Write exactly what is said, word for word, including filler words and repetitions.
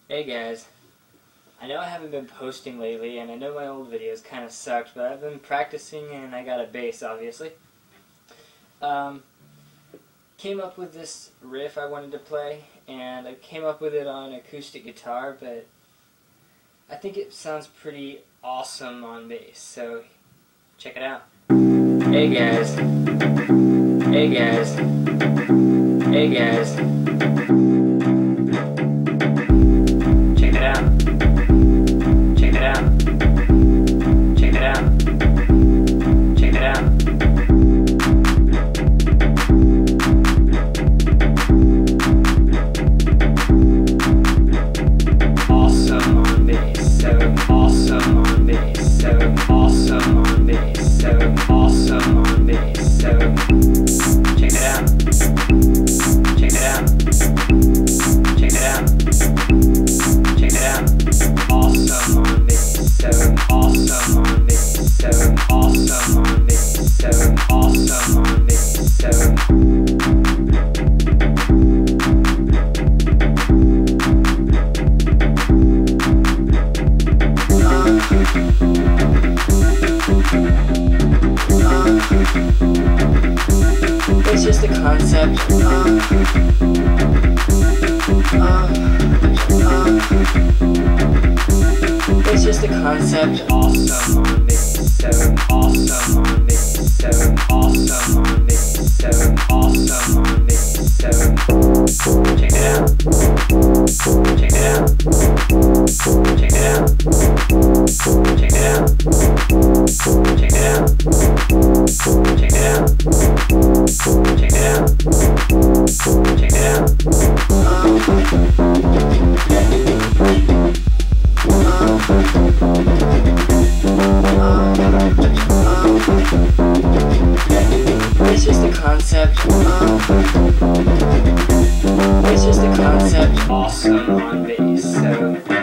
Hey guys, I know I haven't been posting lately, and I know my old videos kind of sucked, but I've been practicing and I got a bass, obviously. Um, came up with this riff I wanted to play, and I came up with it on acoustic guitar, but I think it sounds pretty awesome on bass, so check it out. Hey guys, hey guys, hey guys. Check it out. Check it out. Check it out. Check it out. Awesome on bass, so awesome on bass, so awesome on bass, so awesome on bass, so check it out. Check it out. Check it out. Check it out. Awesome on bass, so awesome on bass, so awesome on bass, so awesome on bass, so it's just a concept. Uh, uh, uh, it's just a concept. Awesome on bass, so awesome on bass, so awesome on bass, so awesome on bass, so check it out. Check it out. Check it out. Check it out. Check it out. Check it out. Check it out. Check it out. It's just a concept. It's just a concept. Awesome on bass. So.